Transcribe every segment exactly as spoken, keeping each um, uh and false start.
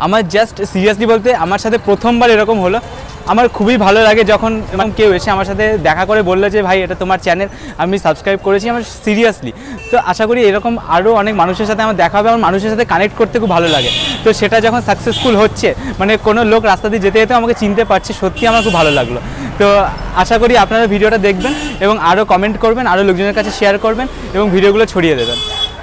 আমার just seriously বলতে আমার সাথে প্রথমবার এরকম হলো। আমার খুবই ভালো লাগে যখন কেউ এসে আমার সাথে দেখা করে বললো যে ভাই এটা তোমার চ্যানেল, আমি সাবস্ক্রাইব করেছি। আমার সিরিয়াসলি তো আশা করি এরকম আরও অনেক মানুষের সাথে আমার দেখা হবে, আমার মানুষের সাথে কানেক্ট করতে খুব ভালো লাগে। তো সেটা যখন সাকসেসফুল হচ্ছে, মানে কোনো লোক রাস্তা দিয়ে যেতে যেতে আমাকে চিনতে পারছে, সত্যি আমার খুব ভালো লাগলো। তো আশা করি আপনারা ভিডিওটা দেখবেন এবং আরও কমেন্ট করবেন, আরও লোকজনের কাছে শেয়ার করবেন এবং ভিডিওগুলো ছড়িয়ে দেবেন।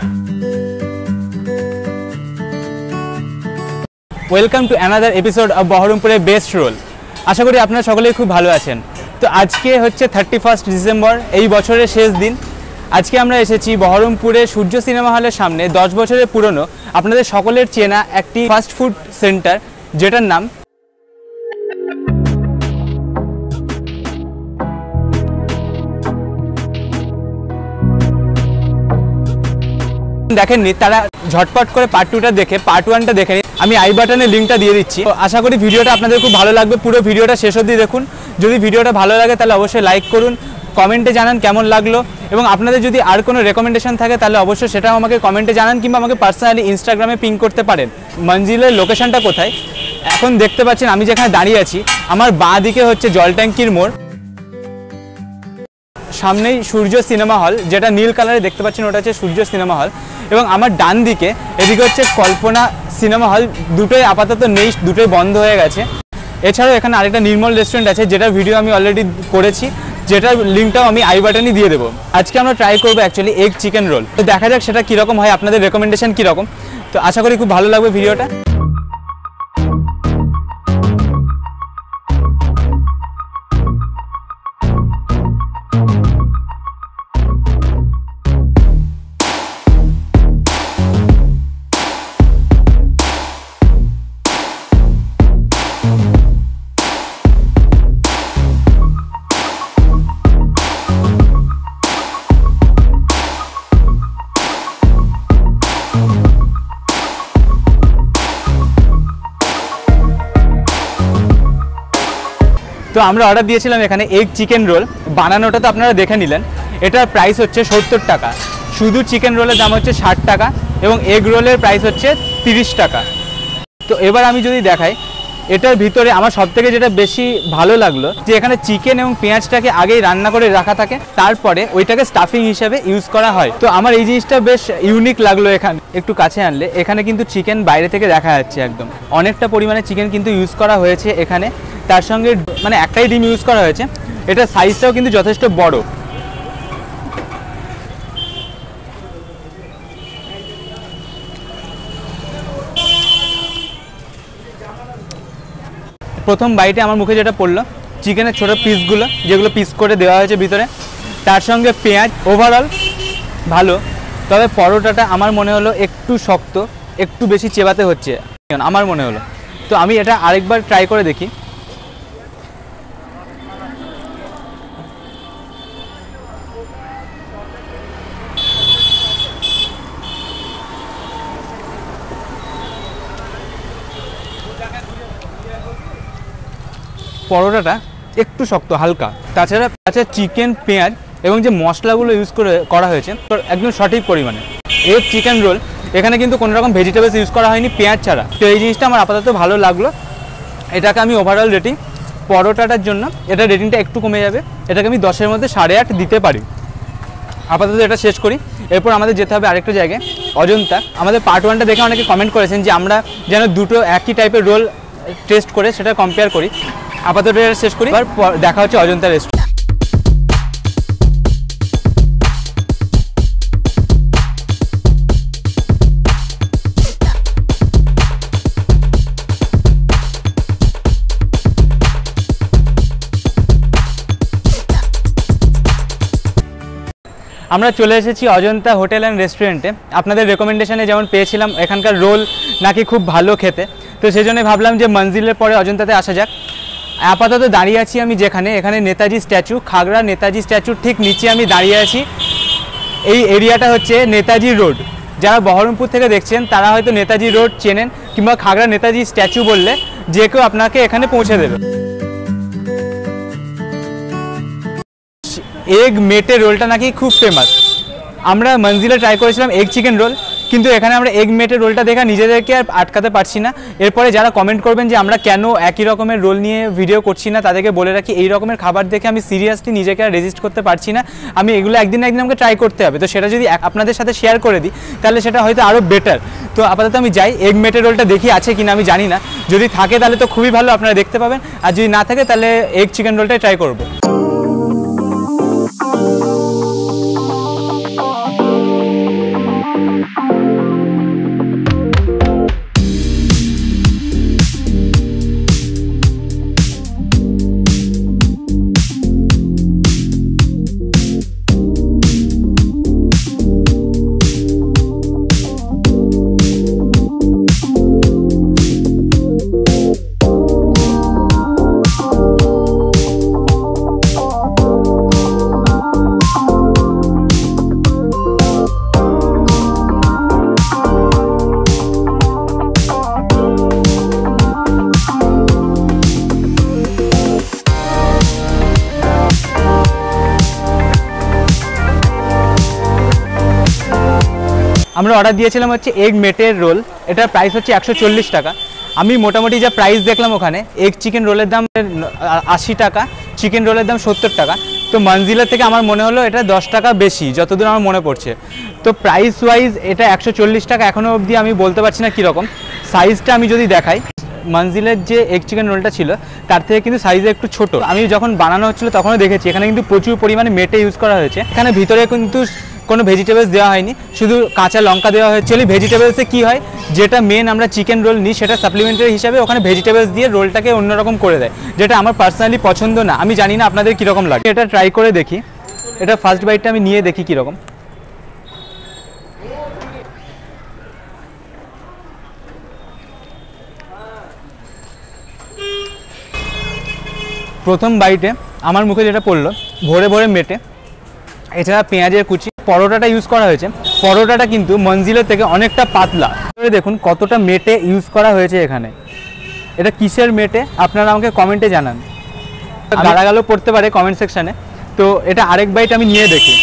Welcome to another episode of বহরমপুরের বেস্ট রোল। আশা করি আপনারা সকলেই খুব ভালো আছেন। তো আজকে হচ্ছে থার্টি ফার্স্ট ডিসেম্বর, এই বছরের শেষ দিন। আজকে আমরা এসেছি বহরমপুরে সূর্য সিনেমা হলের সামনে দশ বছরের পুরনো আপনাদের সকলের চেনা একটি ফাস্ট ফুড সেন্টার, যেটার নাম দেখেননি তারা ঝটপট করে পার্ট টুটা দেখে পার্ট ওয়ানটা দেখে নিন। আমি আই বাটনে লিঙ্কটা দিয়ে দিচ্ছি। আশা করি ভিডিওটা আপনাদের খুব ভালো লাগবে, পুরো ভিডিওটা শেষ অবধি দেখুন। যদি ভিডিওটা ভালো লাগে তাহলে অবশ্যই লাইক করুন, কমেন্টে জানান কেমন লাগলো, এবং আপনাদের যদি আর কোনো রেকমেন্ডেশন থাকে তাহলে অবশ্যই সেটাও আমাকে কমেন্টে জানান, কিংবা আমাকে পার্সোনালি ইনস্টাগ্রামে পিং করতে পারেন। মঞ্জিলের লোকেশনটা কোথায় এখন দেখতে পাচ্ছেন, আমি যেখানে দাঁড়িয়ে আছি আমার বাঁ দিকে হচ্ছে জল ট্যাঙ্কির মোড়, সামনেই সূর্য সিনেমা হল, যেটা নীল কালারে দেখতে পাচ্ছেন ওটা হচ্ছে সূর্য সিনেমা হল, এবং আমার ডান দিকে এদিকে হচ্ছে কল্পনা সিনেমা হল। দুটোই আপাতত নেই, দুটোই বন্ধ হয়ে গেছে। এছাড়াও এখানে আরেকটা নির্মল রেস্টুরেন্ট আছে, যেটার ভিডিও আমি অলরেডি করেছি, যেটার লিঙ্কটাও আমি আই বাটনই দিয়ে দেবো। আজকে আমরা ট্রাই করবো অ্যাকচুয়ালি এগ চিকেন রোল। তো দেখা যাক সেটা কীরকম হয়, আপনাদের রেকমেন্ডেশন কীরকম। তো আশা করি খুব ভালো লাগবে ভিডিওটা। তো আমরা অর্ডার দিয়েছিলাম এখানে এগ চিকেন রোল, বানানোটা তো আপনারা দেখে নিলেন। এটার প্রাইস হচ্ছে সত্তর টাকা, শুধু চিকেন রোলের দাম হচ্ছে ষাট টাকা, এবং এগ রোলের প্রাইস হচ্ছে তিরিশ টাকা। তো এবার আমি যদি দেখাই, এটার ভিতরে আমার সবথেকে যেটা বেশি ভালো লাগলো যে এখানে চিকেন এবং পেঁয়াজটাকে আগেই রান্না করে রাখা থাকে, তারপরে ওইটাকে স্টাফিং হিসেবে ইউজ করা হয়। তো আমার এই জিনিসটা বেশ ইউনিক লাগলো। এখানে একটু কাছে আনলে এখানে কিন্তু চিকেন বাইরে থেকে দেখা যাচ্ছে, একদম অনেকটা পরিমাণে চিকেন কিন্তু ইউজ করা হয়েছে এখানে। তার সঙ্গে মানে একটাই ডিম ইউজ করা হয়েছে, এটার সাইজটাও কিন্তু যথেষ্ট বড়। প্রথম বাইটে আমার মুখে যেটা পড়লো, চিকেনের ছোটো পিসগুলো যেগুলো পিস করে দেওয়া হয়েছে ভিতরে, তার সঙ্গে পেঁয়াজ। ওভারঅল ভালো, তবে পরোটাটা আমার মনে হলো একটু শক্ত, একটু বেশি চেবাতে হচ্ছে আমার মনে হলো। তো আমি এটা আরেকবার ট্রাই করে দেখি। পরোটাটা একটু শক্ত হালকা, তাছাড়া তাছাড়া চিকেন পেঁয়াজ এবং যে মশলাগুলো ইউজ করে করা হয়েছে একদম সঠিক পরিমাণে। এগ চিকেন রোল এখানে কিন্তু কোনো রকম ভেজিটেবলস ইউজ করা হয়নি পেঁয়াজ ছাড়া। তো এই জিনিসটা আমার আপাতত ভালো লাগলো। এটাকে আমি ওভারঅল রেটিং, পরোটাটার জন্য এটা রেটিংটা একটু কমে যাবে, এটাকে আমি দশের মধ্যে সাড়ে আট দিতে পারি। আপাতত এটা শেষ করি, এরপর আমাদের যেতে হবে আরেকটা জায়গায়, অজন্তা। আমাদের পার্ট ওয়ানটা দেখে অনেকে কমেন্ট করেছেন যে আমরা যেন দুটো একই টাইপের রোল টেস্ট করে সেটা কম্পেয়ার করি। আপাতত এটা শেষ করি, এবার দেখা হচ্ছে অজন্তা রেস্টুরেন্ট। আমরা চলে এসেছি অজন্তা হোটেল অ্যান্ড রেস্টুরেন্টে। আপনাদের রেকমেন্ডেশনে যেমন পেয়েছিলাম এখানকার রোল নাকি খুব ভালো খেতে, তো সেই জন্য ভাবলাম যে মঞ্জিলের পরে অজন্তাতে আসা যাক। আপাতত দাঁড়িয়ে আছি আমি যেখানে, এখানে নেতাজি স্ট্যাচু, খাগড়া নেতাজি স্ট্যাচুর ঠিক নিচে আমি দাঁড়িয়ে আছি। এই এরিয়াটা হচ্ছে নেতাজি রোড। যারা বহরমপুর থেকে দেখছেন তারা হয়তো নেতাজি রোড চেনেন, কিংবা খাগড়া নেতাজি স্ট্যাচু বললে যে কেউ আপনাকে এখানে পৌঁছে দেবে। এগ মেটে রোলটা নাকি খুব ফেমাস, আমরা মঞ্জিলে ট্রাই করেছিলাম এগ চিকেন রোল, কিন্তু এখানে আমরা এগ মেটের রোলটা দেখা নিজেদেরকে আর আটকাতে পারছি না। এরপরে যারা কমেন্ট করবেন যে আমরা কেন একই রকমের রোল নিয়ে ভিডিও করছি না, তাদেরকে বলে রাখি এই রকমের খাবার দেখে আমি সিরিয়াসলি নিজেকে আর রেজিস্ট করতে পারছি না। আমি এগুলো একদিন না একদিন আমাকে ট্রাই করতে হবে। তো সেটা যদি আপনাদের সাথে শেয়ার করে দিই তাহলে সেটা হয়তো আরও বেটার। তো আপাতত আমি যাই, এগ মেটের রোলটা দেখি আছে কিনা আমি জানি না, যদি থাকে তাহলে তো খুবই ভালো, আপনারা দেখতে পাবেন, আর যদি না থাকে তাহলে এগ চিকেন রোলটাই ট্রাই করবো। আমরা অর্ডার দিয়েছিলাম হচ্ছে এগ মেটের রোল, এটার প্রাইস হচ্ছে একশো চল্লিশ টাকা। আমি মোটামুটি যা প্রাইস দেখলাম ওখানে, এগ চিকেন রোলের দাম আশি টাকা, চিকেন রোলের দাম সত্তর টাকা। তো মঞ্জিলের থেকে আমার মনে হলো এটা দশ টাকা বেশি, যতদূর আমার মনে পড়ছে। তো প্রাইস ওয়াইজ এটা একশো চল্লিশ টাকা, এখনও অবধি আমি বলতে পারছি না কীরকম। সাইজটা আমি যদি দেখাই, মঞ্জিলের যে এগ চিকেন রোলটা ছিল তার থেকে কিন্তু সাইজে একটু ছোট। আমি যখন বানানো হচ্ছিলো তখনও দেখেছি এখানে কিন্তু প্রচুর পরিমাণে মেটে ইউজ করা হয়েছে। এখানে ভিতরে কিন্তু কোনো ভেজিটেবলস দেওয়া হয়নি, শুধু কাঁচা লঙ্কা দেওয়া হয়েছে। ভেজিটেবলসে কী হয়, যেটা মেন আমরা চিকেন রোল নিই সেটা সাপ্লিমেন্টারি হিসাবে ওখানে ভেজিটেবলস দিয়ে রোলটাকে অন্যরকম করে দেয়, যেটা আমার পার্সোনালি পছন্দ না। আমি জানি না আপনাদের কীরকম লাগে, এটা ট্রাই করে দেখি। এটা ফার্স্ট বাইটটা আমি নিয়ে দেখি কীরকম। প্রথম বাইটে আমার মুখে যেটা পড়লো, ভরে ভরে মেটে, এছাড়া পেঁয়াজের কুচি, পরোটাটা ইউজ করা হয়েছে। পরোটাটা কিন্তু মঞ্জিলের থেকে অনেকটা পাতলা। দেখুন কতটা মেটে ইউজ করা হয়েছে এখানে। এটা কিসের মেটে আপনারা আমাকে কমেন্টে জানান, গালাগালও পড়তে পারে কমেন্ট সেকশানে। তো এটা আরেক বাইট আমি নিয়ে দেখি।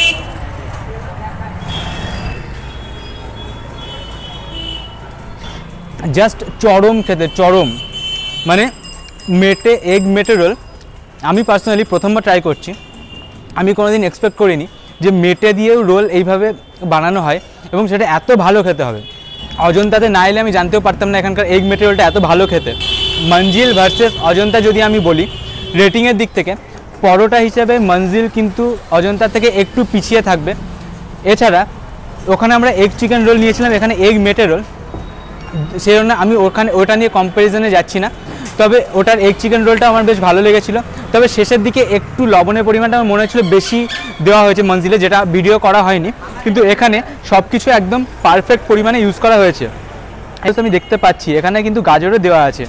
জাস্ট চরম খেতে, চরম। মানে মেটে এগ মেটে রোল আমি পার্সোনালি প্রথমবার ট্রাই করছি। আমি কোনোদিন এক্সপেক্ট করিনি যে মেটে দিয়েও রোল এইভাবে বানানো হয় এবং সেটা এত ভালো খেতে হবে। অজন্তাতে না এলে আমি জানতেও পারতাম না এখানকার এগ মেটে রোলটা এত ভালো খেতে। মঞ্জিল ভার্সেস অজন্তা যদি আমি বলি রেটিংয়ের দিক থেকে, পরোটা হিসেবে মঞ্জিল কিন্তু অজন্তার থেকে একটু পিছিয়ে থাকবে। এছাড়া ওখানে আমরা এগ চিকেন রোল নিয়েছিলাম, এখানে এগ মেটে রোল, সেই জন্য আমি ওখানে ওটা নিয়ে কম্প্যারিজনে যাচ্ছি না। তবে ওটার এগ চিকেন রোলটা আমার বেশ ভালো লেগেছিলো। তবে শেষের দিকে একটু লবণের পরিমাণটা আমার মনে হচ্ছিলো বেশি দেওয়া হয়েছে মঞ্জিলে, যেটা ভিডিও করা হয়নি। কিন্তু এখানে সব কিছু একদম পারফেক্ট পরিমাণে ইউজ করা হয়েছে। আমি দেখতে পাচ্ছি এখানে কিন্তু গাজরও দেওয়া আছে।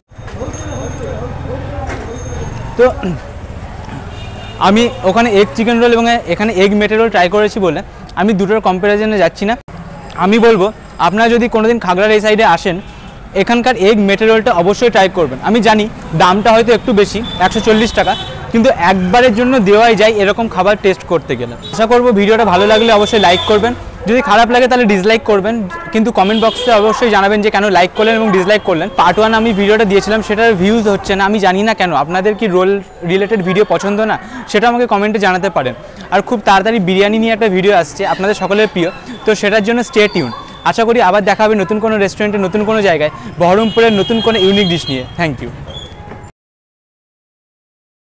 তো আমি ওখানে এগ চিকেন রোল এবং এখানে এগ মেটে রোল ট্রাই করেছি বলে আমি দুটোর কম্প্যারিজনে যাচ্ছি না। আমি বলবো আপনারা যদি কোনোদিন খাগড়ার এই সাইডে আসেন, এখানকার এগ মেটে রোলটা অবশ্যই ট্রাই করবেন। আমি জানি দামটা হয়তো একটু বেশি, একশো চল্লিশ টাকা, কিন্তু একবারের জন্য দেওয়াই যায় এরকম খাবার টেস্ট করতে গেলে। আশা করবো ভিডিওটা ভালো লাগলে অবশ্যই লাইক করবেন, যদি খারাপ লাগে তাহলে ডিসলাইক করবেন, কিন্তু কমেন্ট বক্সে অবশ্যই জানাবেন যে কেন লাইক করলেন এবং ডিসলাইক করলেন। পার্ট ওয়ান আমি ভিডিওটা দিয়েছিলাম, সেটার ভিউজ হচ্ছে না, আমি জানি না কেন। আপনাদের কি রোল রিলেটেড ভিডিও পছন্দ না, সেটা আমাকে কমেন্টে জানাতে পারেন। আর খুব তাড়াতাড়ি বিরিয়ানি নিয়ে একটা ভিডিও আসছে আপনাদের সকলের প্রিয়, তো সেটার জন্য স্টে টিউন। আশা করি আবার দেখা হবে নতুন কোনো রেস্টুরেন্টে, নতুন কোনো জায়গায়, বহরমপুরের নতুন কোনো ইউনিক ডিশ নিয়ে। Thank you.